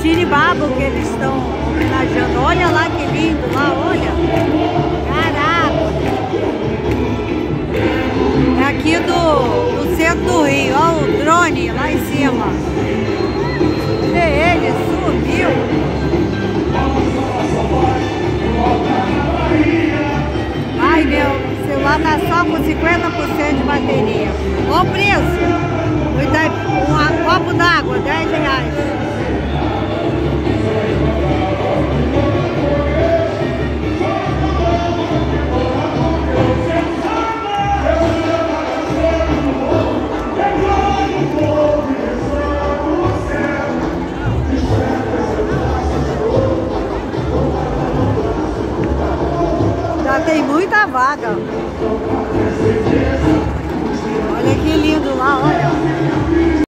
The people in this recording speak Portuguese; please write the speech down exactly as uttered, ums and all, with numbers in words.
Tiribabo que eles estão homenageando. Olha lá que lindo, lá, olha. Caraca. É aqui do, do centro do Rio. Olha o drone lá em cima. Ele subiu. Ai, meu celular tá só com cinquenta por cento de bateria. Olha o preço. Um copo d'água, dez reais. Já tem muita vaga.